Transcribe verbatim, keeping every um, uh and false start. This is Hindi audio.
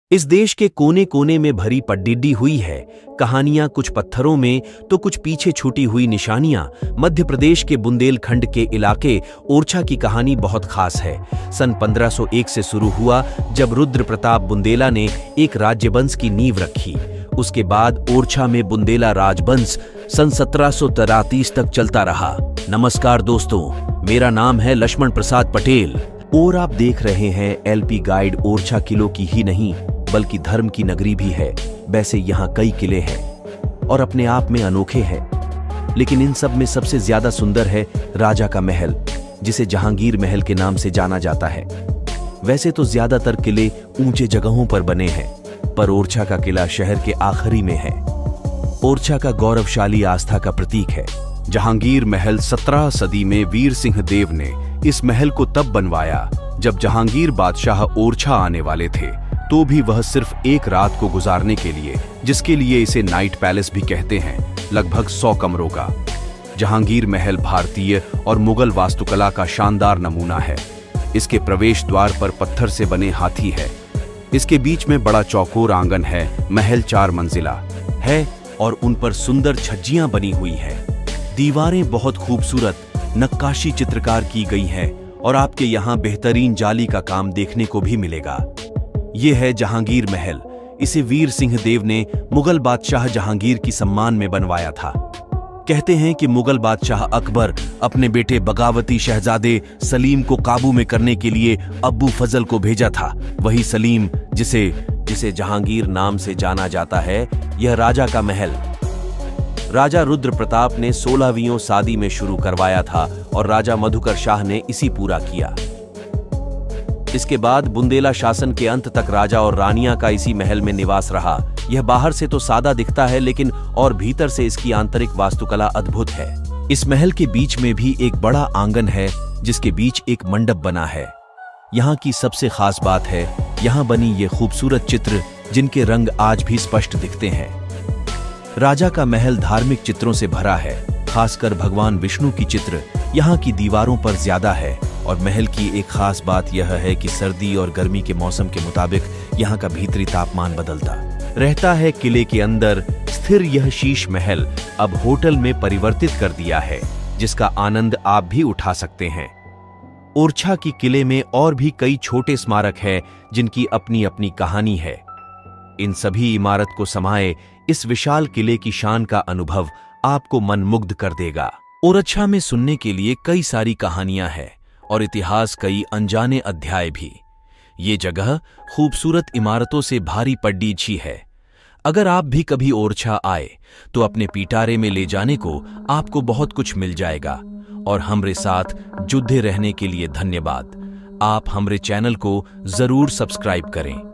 इस देश के कोने कोने में भरी पगडंडी हुई है कहानियां, कुछ पत्थरों में तो कुछ पीछे छूटी हुई निशानियां। मध्य प्रदेश के बुंदेलखंड के इलाके ओरछा की कहानी बहुत खास है। सन पंद्रह सौ एक से शुरू हुआ, जब रुद्र प्रताप बुंदेला ने एक राज्यवंश की नींव रखी। उसके बाद ओरछा में बुंदेला राजवंश सन सत्रह सौ तैंतीस तक चलता रहा। नमस्कार दोस्तों, मेरा नाम है लक्ष्मण प्रसाद पटेल और आप देख रहे हैं एलपी गाइड। ओरछा किलों की ही नहीं बल्कि धर्म की नगरी भी है। वैसे यहाँ कई किले हैं और अपने आप में अनोखे हैं, लेकिन इन सब में सबसे ज्यादा सुंदर है राजा का महल, जिसे जहांगीर महल के नाम से जाना जाता है। वैसे तो ज्यादातर किले ऊंचे जगहों पर बने हैं, पर ओरछा का किला शहर के आखिरी में है। ओरछा का गौरवशाली आस्था का प्रतीक है। जहांगीर महल सत्रह सदी में वीर सिंह देव ने इस महल को तब बनवाया जब जहांगीर बादशाह ओरछा आने वाले थे, तो भी वह सिर्फ एक रात को गुजारने के लिए, जिसके लिए इसे नाइट पैलेस भी कहते हैं, लगभग सौ कमरों का। जहांगीर महल भारतीय और मुगल वास्तुकला का शानदार नमूना है। इसके प्रवेश द्वार पर पत्थर से बने हाथी है। इसके बीच में बड़ा चौकोर आंगन है। महल चार मंजिला है और उन पर सुंदर छज्जियां बनी हुई है। दीवारें बहुत खूबसूरत नक्काशी चित्रकार की गई है और आपके यहाँ बेहतरीन जाली का काम देखने को भी मिलेगा। यह है जहांगीर महल। इसे वीर सिंह देव ने मुगल बादशाह जहांगीर की सम्मान में बनवाया था। कहते हैं कि मुगल बादशाह अकबर अपने बेटे बगावती शहजादे सलीम को काबू में करने के लिए अब्बू फजल को भेजा था। वही सलीम जिसे जिसे जहांगीर नाम से जाना जाता है। यह राजा का महल राजा रुद्र प्रताप ने सोलहवीं सदी में शुरू करवाया था और राजा मधुकर शाह ने इसी पूरा किया। इसके बाद बुंदेला शासन के अंत तक राजा और रानियां का इसी महल में निवास रहा। यह बाहर से तो सादा दिखता है, लेकिन और भीतर से इसकी आंतरिक वास्तुकला अद्भुत है। इस महल के बीच में भी एक बड़ा आंगन है, जिसके बीच एक मंडप बना है। यहाँ की सबसे खास बात है यहाँ बनी ये खूबसूरत चित्र, जिनके रंग आज भी स्पष्ट दिखते हैं। राजा का महल धार्मिक चित्रों से भरा है, खासकर भगवान विष्णु की चित्र यहाँ की दीवारों पर ज्यादा है। और महल की एक खास बात यह है कि सर्दी और गर्मी के मौसम के मुताबिक यहाँ का भीतरी तापमान बदलता रहता है। किले के अंदर स्थिर यह शीश महल अब होटल में परिवर्तित कर दिया है, जिसका आनंद आप भी उठा सकते हैं। ओरछा की किले में और भी कई छोटे स्मारक हैं, जिनकी अपनी अपनी कहानी है। इन सभी इमारत को समाये इस विशाल किले की शान का अनुभव आपको मनमुग्ध कर देगा। ओरछा में सुनने के लिए कई सारी कहानियां हैं और इतिहास कई अनजाने अध्याय भी। ये जगह खूबसूरत इमारतों से भारी पगडंडी है। अगर आप भी कभी ओरछा आए तो अपने पिटारे में ले जाने को आपको बहुत कुछ मिल जाएगा। और हमरे साथ जुड़े रहने के लिए धन्यवाद। आप हमरे चैनल को जरूर सब्सक्राइब करें।